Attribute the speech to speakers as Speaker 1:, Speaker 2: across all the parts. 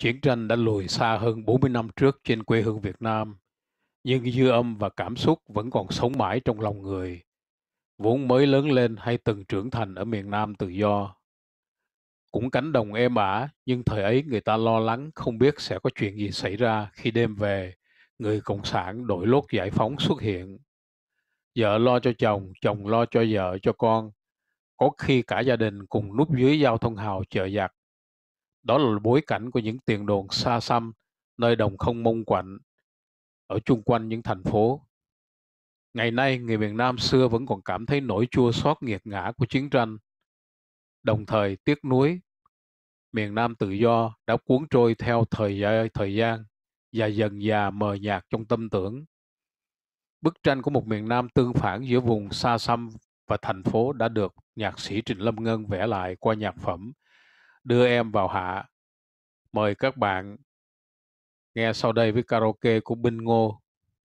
Speaker 1: Chiến tranh đã lùi xa hơn 40 năm trước trên quê hương Việt Nam, nhưng dư âm và cảm xúc vẫn còn sống mãi trong lòng người, vốn mới lớn lên hay từng trưởng thành ở miền Nam tự do. Cũng cánh đồng êm ả, nhưng thời ấy người ta lo lắng không biết sẽ có chuyện gì xảy ra khi đêm về, người Cộng sản đội lốt giải phóng xuất hiện. Vợ lo cho chồng, chồng lo cho vợ, cho con, có khi cả gia đình cùng núp dưới giao thông hào chờ giặc. Đó là bối cảnh của những tiền đồn xa xăm, nơi đồng không mông quạnh, ở chung quanh những thành phố. Ngày nay, người miền Nam xưa vẫn còn cảm thấy nỗi chua xót nghiệt ngã của chiến tranh, đồng thời tiếc nuối miền Nam tự do đã cuốn trôi theo thời gian và dần dà mờ nhạt trong tâm tưởng. Bức tranh của một miền Nam tương phản giữa vùng xa xăm và thành phố đã được nhạc sĩ Trịnh Lâm Ngân vẽ lại qua nhạc phẩm Đưa Em Vào Hạ. Mời các bạn nghe sau đây với karaoke của Binh Ngô.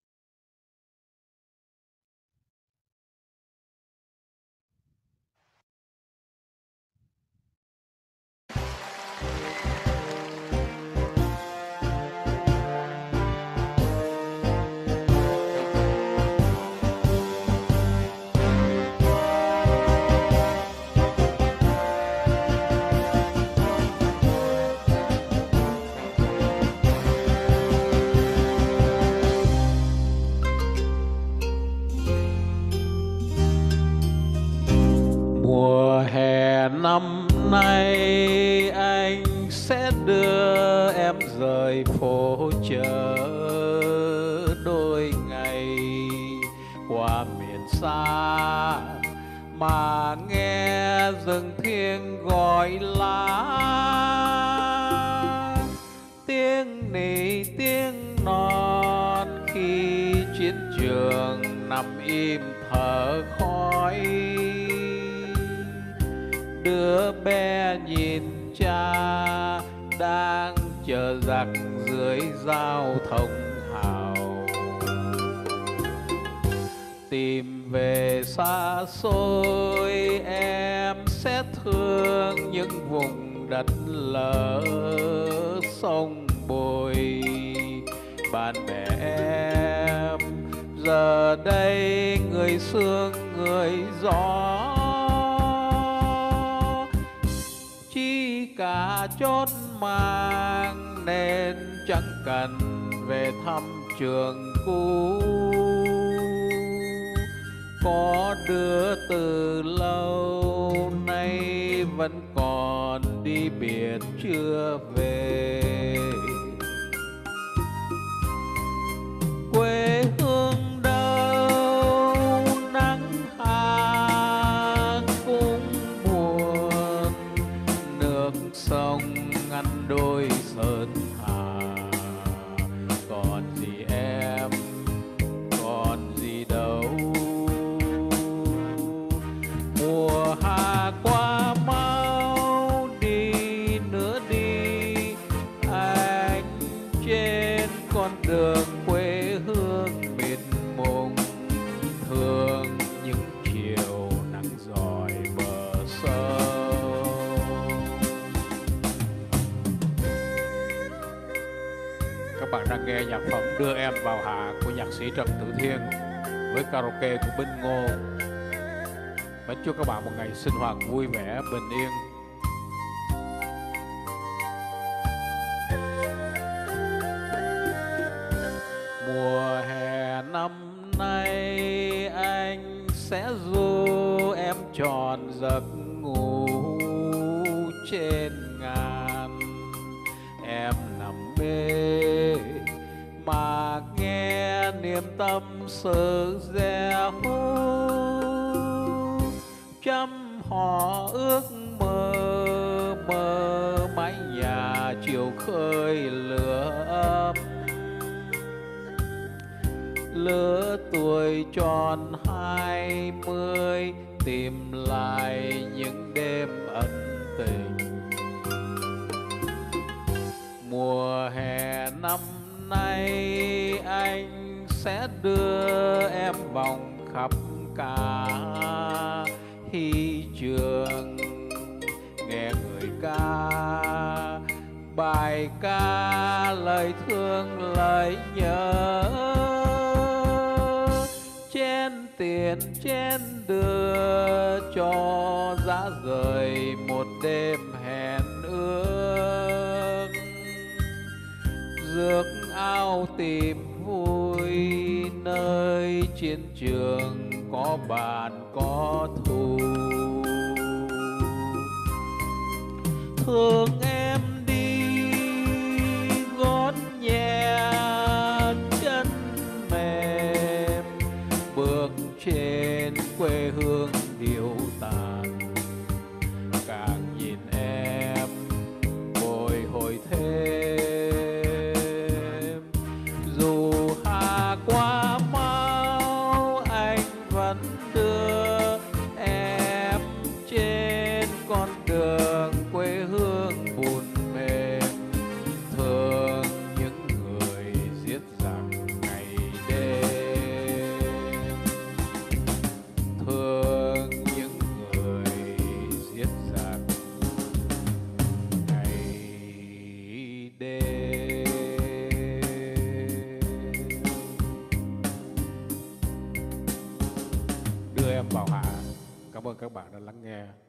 Speaker 1: Mùa hè năm nay anh sẽ đưa em rời phố chợ đôi ngày qua miền xa mà nghe rừng thiêng gọi lá, tiếng nỉ tiếng non khi chiến trường nằm im thở khói. Đứa bé nhìn cha đang chờ giặc dưới giao thông hào, tìm về xa xôi em sẽ thương những vùng đất lỡ sông bồi. Bạn bè em giờ đây người sương người gió, chi cả chốt mang nên chẳng cần về thăm trường cũ. Có đứa từ lâu nay vẫn còn đi biệt chưa về. Quê hương đâu nắng hàng cũng buồn, nước sông ngăn đôi sơn hà. Còn gì em, còn gì đâu. Mùa hạ qua mau đi nữa đi, anh trên con đường quê hương miền mùng, thương những chiều nắng dọi bờ sông. Các bạn đang nghe nhạc phẩm Đưa Em Vào Hạ của nhạc sĩ Trần Tử Thiên với karaoke của Binh Ngô. Và chúc các bạn một ngày sinh hoạt vui vẻ, bình yên. Mùa hè năm nay anh sẽ du em tròn giấc ngủ trên ngàn. Em nằm mê mà nghe niềm tâm sự gieo, trăm họ ước mơ mơ mái nhà chiều khơi lửa ấm. Lứa tuổi tròn 20 tìm lại những đêm ân tình. Mùa hè năm nay anh sẽ đưa em vòng khắp cả hy trường, nghe người ca bài ca lời thương lời nhớ, chén tiền chén đưa cho dã rời một đêm hẹn ước, rước ao tìm vui nơi chiến trường có bạn có thù. Thương em đi gót nhẹ chân mềm, bước trên quê hương điệu tàn, càng nhìn em bồi hồi thêm. Dù hà qua mau anh vẫn đưa em trên con đường quê hương buồn mềm, thương những người giết giặc ngày đêm, thương những người giết giặc ngày đêm. Đưa em vào hạ. Cảm ơn các bạn đã lắng nghe.